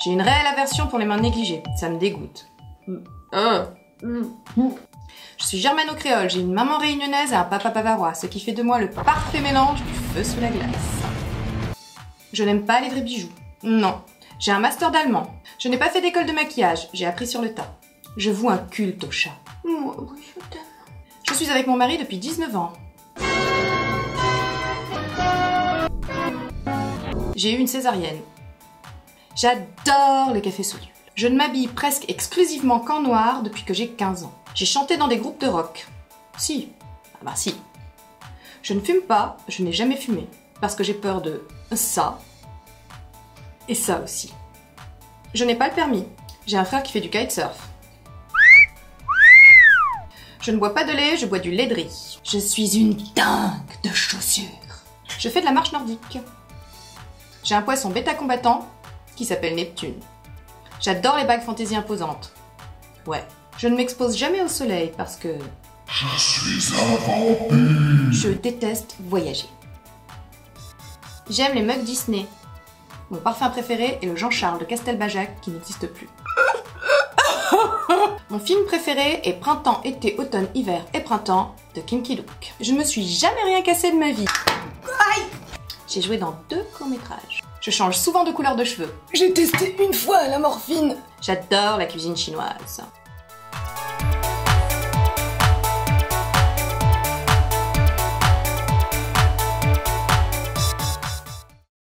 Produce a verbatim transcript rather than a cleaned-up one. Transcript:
J'ai une réelle aversion pour les mains négligées, ça me dégoûte. Oh. Je suis germano-créole, j'ai une maman réunionnaise et un papa bavarois, ce qui fait de moi le parfait mélange du feu sous la glace. Je n'aime pas les vrais bijoux. Non. J'ai un master d'allemand. Je n'ai pas fait d'école de maquillage, j'ai appris sur le tas. Je voue un culte au chat. Moi, oui, je t'aime. Je suis avec mon mari depuis dix-neuf ans. J'ai eu une césarienne. J'adore les cafés solubles. Je ne m'habille presque exclusivement qu'en noir depuis que j'ai quinze ans. J'ai chanté dans des groupes de rock. Si. Ah bah si. Je ne fume pas, je n'ai jamais fumé. Parce que j'ai peur de ça. Et ça aussi. Je n'ai pas le permis. J'ai un frère qui fait du kitesurf. Je ne bois pas de lait, je bois du lait de riz. Je suis une dingue de chaussures. Je fais de la marche nordique. J'ai un poisson bêta combattant qui s'appelle Neptune. J'adore les bagues fantaisie imposantes. Ouais. Je ne m'expose jamais au soleil parce que... Je suis un vampire. Je déteste voyager. J'aime les mugs Disney. Mon parfum préféré est le Jean-Charles de Castelbajac qui n'existe plus. Mon film préféré est Printemps, été, automne, hiver et printemps de Kim Ki-duk. Je ne me suis jamais rien cassé de ma vie. Aïe! J'ai joué dans deux courts-métrages. Je change souvent de couleur de cheveux. J'ai testé une fois la morphine. J'adore la cuisine chinoise.